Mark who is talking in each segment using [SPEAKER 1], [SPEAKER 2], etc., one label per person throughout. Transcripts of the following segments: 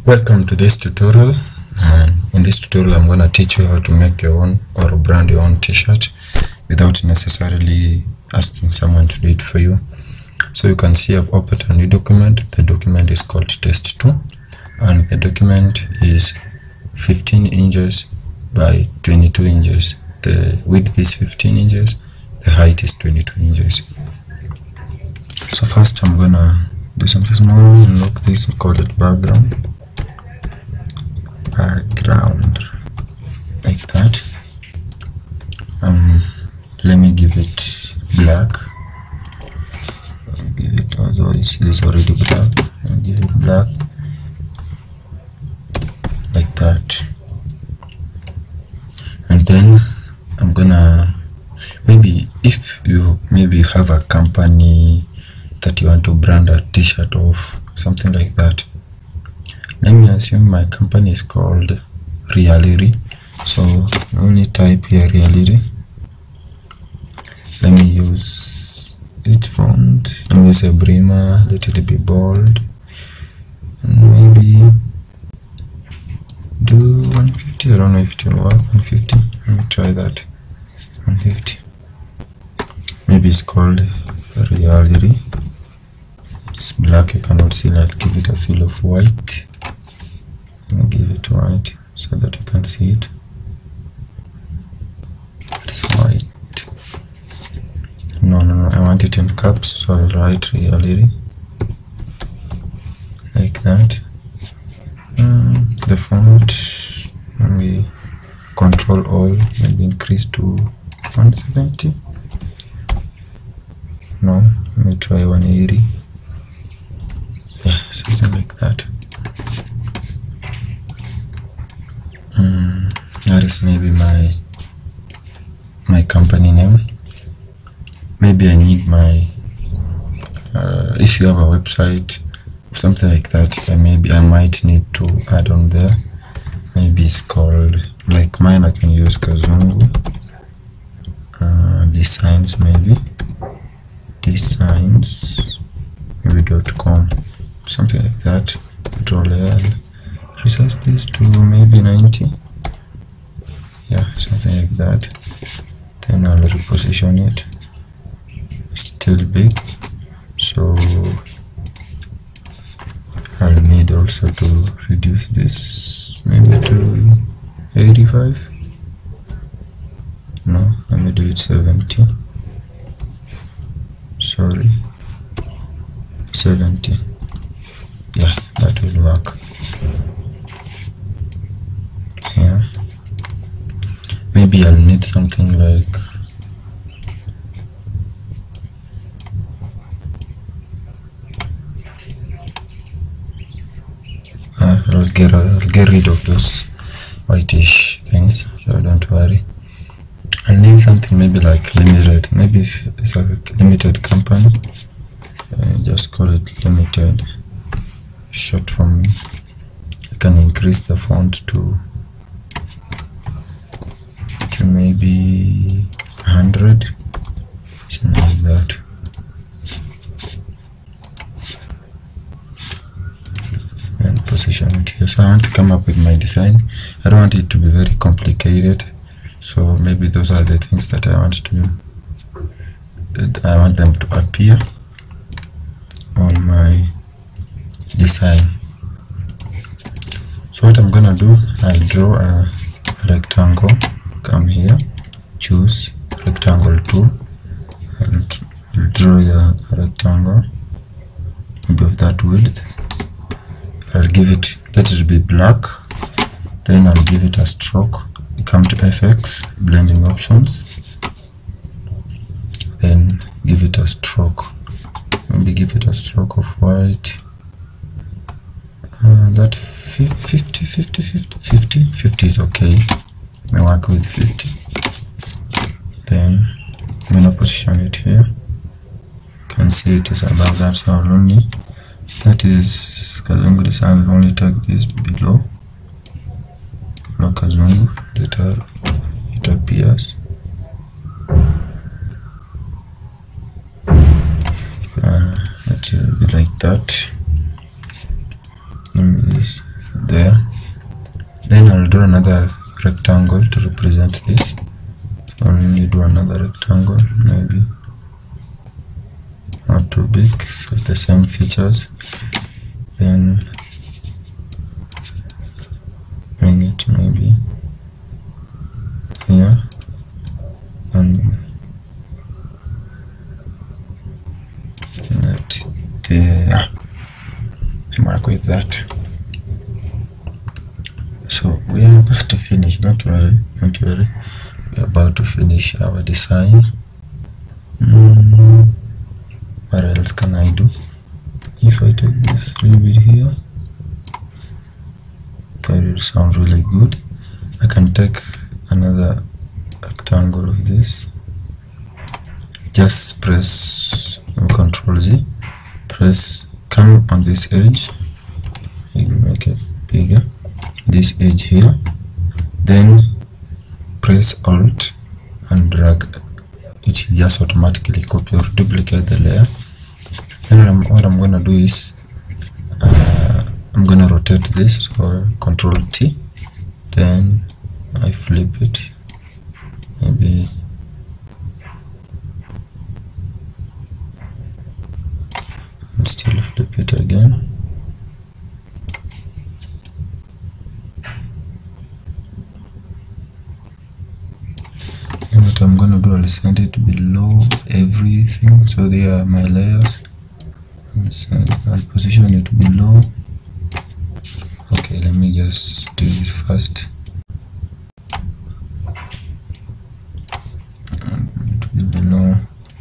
[SPEAKER 1] Welcome to this tutorial, and in this tutorial I'm going to teach you how to make your own or brand your own t-shirt without necessarily asking someone to do it for you. So you can see I've opened a new document. The document is called test2 and the document is 15 inches by 22 inches. The width is 15 inches, the height is 22 inches. So first I'm gonna do something small, unlock this and call it background like that. Let me give it black. I'll give it, although this is already black, I'll give it black like that. And then I'm gonna, maybe if you have a company that you want to brand a t-shirt of, something like that. Let me assume my company is called Reality, so only type here Reality. Let me use its font. Let me use a Brima, let it be bold, and maybe do 150. I don't know if it will work. 150. Let me try that. 150. Maybe it's called Reality. It's black, you cannot see. I'll give it a feel of white. I'll give it white so that you can see it. That is white. No, I want it in caps, so I'll write Reality like that. The font, maybe Control All, maybe increase to 170. No, let me try 180. Yeah, something like that. That is maybe my company name. Maybe I need my if you have a website, something like that, maybe I might need to add on there. Maybe it's called, like mine, I can use Kazungu designs, maybe designs, maybe .com, something like that. Control L, resize this to maybe 90. Yeah, something like that. Then I'll reposition it. It's still big, so I'll need also to reduce this maybe to 85. No, let me do it 70. Sorry, 70. Yeah, that will work. Yeah, maybe I'll need something like I'll get rid of those whitish things, so don't worry. I'll need something maybe like limited. Maybe if it's like a limited company, just call it limited. Short form. I can increase the font to maybe 100, something like that. And position it here. So I want to come up with my design. I don't want it to be very complicated, so maybe those are the things that I want them to appear on my design. So what I'm gonna do, I'll draw a rectangle. Come here, choose rectangle tool, and draw a rectangle maybe of that width. I'll give it, let it be black. Then I'll give it a stroke. Come to FX, blending options, then give it a stroke. Maybe give it a stroke of white. That 50 is okay. I work with 50. Then I'm gonna position it here. You can see it is above that, so I'll only, that is Kazungu design, will only take this below Kazungu, that it appears. It will be like that. draw another rectangle to represent this. So we need to do another rectangle, maybe not too big, so it's the same features. Then bring it maybe here and let there. Mark with that. So we are about to finish. Don't worry, we're about to finish our design. What else can I do? If I take this little bit here, that will sound really good. I can take another rectangle of this, just press Ctrl Z, press, come on this edge, maybe make it bigger, this edge here, then press Alt and drag it, just automatically copy or duplicate the layer. Then what I'm gonna do is I'm gonna rotate this, so Ctrl T, then I flip it, maybe and still flip it again. And what I'm gonna do, I'll send it below everything, so there are my layers. I'll position it below. Okay, let me just do it first. It will be below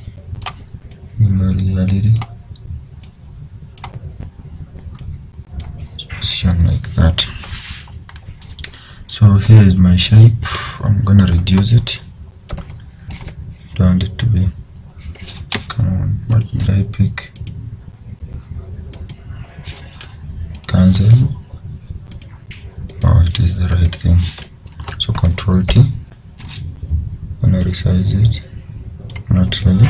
[SPEAKER 1] reality. Just position like that. So here is my shape. I'm gonna reduce it. Don't want it to be. Come on, what did I pick? Cancel. Oh, it is the right thing. So Ctrl T. I'm gonna resize it. Not really.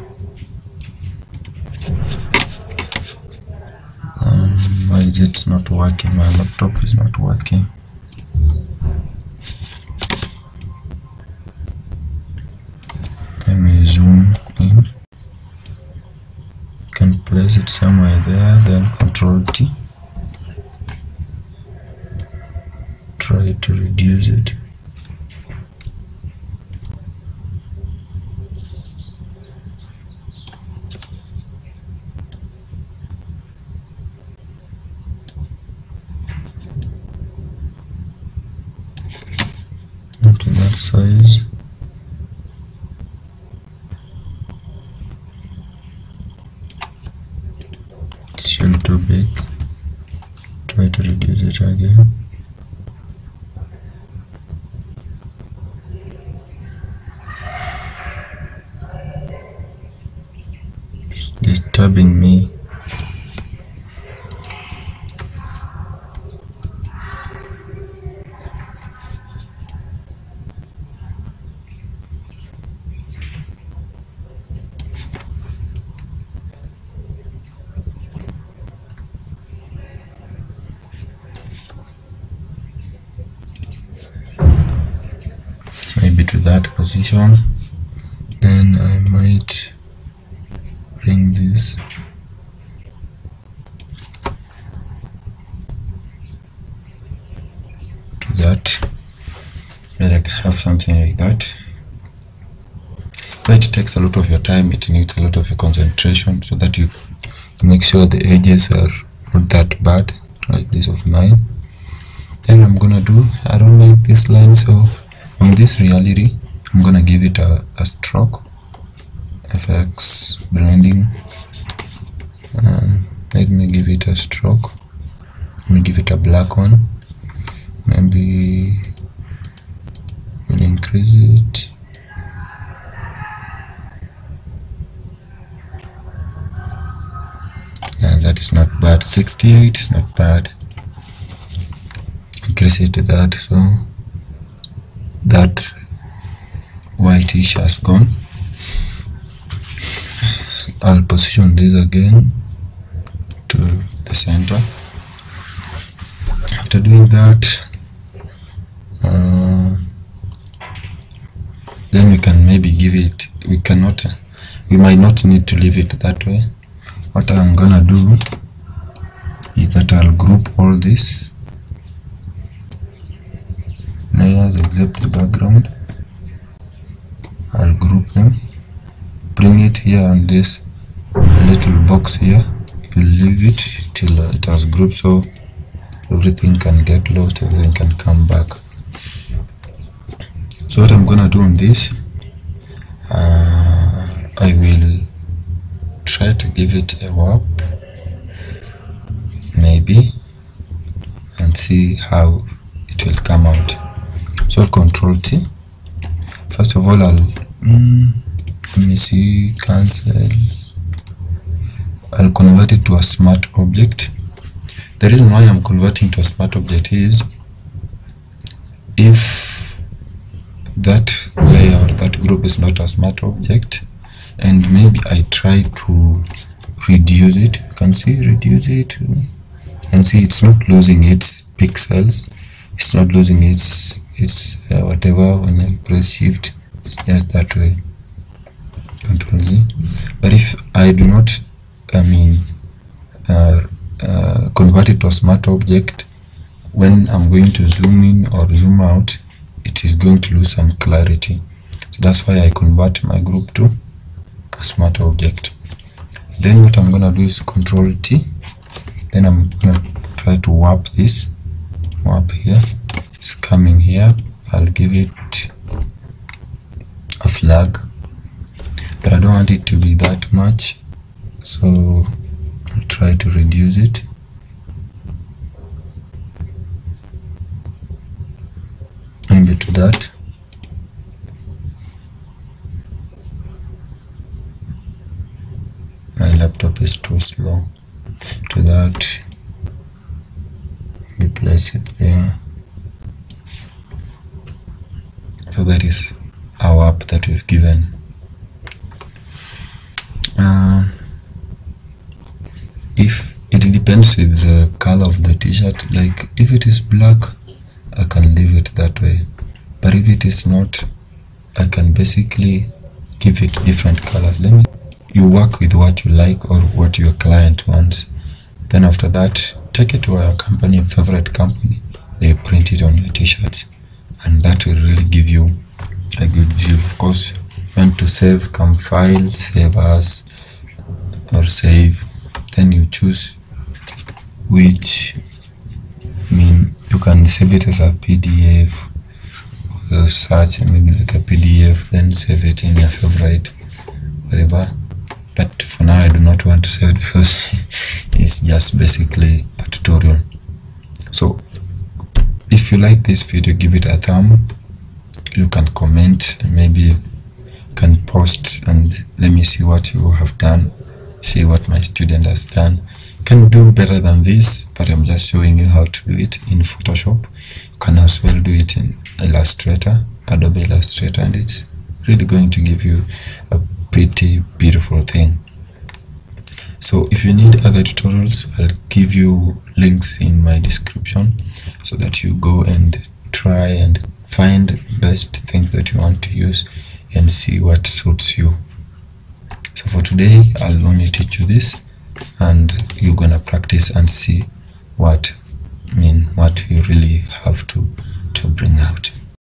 [SPEAKER 1] Why is it not working? My laptop is not working. Let me zoom in. Can place it somewhere there, then Ctrl T. Try to reduce it. Not to that size. It's still too big. Try to reduce it again. Disturbing me. Maybe to that position. Then I might bring this to that, where I can have something like that. But it takes a lot of your time, it needs a lot of your concentration, so that you make sure the edges are not that bad, like this of mine. Then I'm gonna do, I don't like this line, so on this reality I'm gonna give it a stroke. FX blending, let me give it a stroke. Let me give it a black one. Maybe we'll increase it. Yeah, that is not bad. 68 is not bad. Increase it to that, so that whitish has gone. I'll position this again to the center. After doing that, maybe give it, we might not need to leave it that way. What I'm gonna do is that I'll group all these layers except the background. I'll group them, bring it here on this little box here. You leave it till it has grouped, so everything can get lost, everything can come back. So what I'm gonna do on this, I will try to give it a warp maybe and see how it will come out. So Control T. First of all, I'll let me see, cancel. I'll convert it to a smart object. The reason why I'm converting to a smart object is if that layer or that group is not a smart object, and maybe I try to reduce it, you can see reduce it, and see it's not losing its pixels, it's not losing its whatever. When I press shift, it's just that way, Control Z. But if I do not, convert it to a smart object, when I'm going to zoom in or zoom out, it is going to lose some clarity. So that's why I convert my group to a smart object. Then what I'm gonna do is Control T. Then I'm gonna try to warp this, warp here. It's coming here. I'll give it a flag, but I don't want it to be that much, so I'll try to reduce it. Maybe to that. My laptop is too slow. To that. Maybe place it there. So that is our warp that we've given. If it depends with the color of the t-shirt, like if it is black, I can leave it that way, but if it is not, I can basically give it different colors. You work with what you like or what your client wants. Then after that, take it to a company, a favorite company, they print it on your t-shirts, and that will really give you a good view. Of course, when to save, come file, save as, or save, then you choose which, you can save it as a PDF or search maybe like a PDF, then save it in your favorite, whatever. But for now I do not want to save it because it's just basically a tutorial. So if you like this video, give it a thumb. You can comment, and maybe you can post and let me see what you have done, see what my student has done. Can do better than this, but I'm just showing you how to do it in Photoshop. You can as well do it in Illustrator, Adobe Illustrator, and it's really going to give you a pretty beautiful thing. So if you need other tutorials, I'll give you links in my description so that you go and try and find best things that you want to use and see what suits you. So for today, I'll only teach you this, and you're gonna practice and see what you really have to bring out.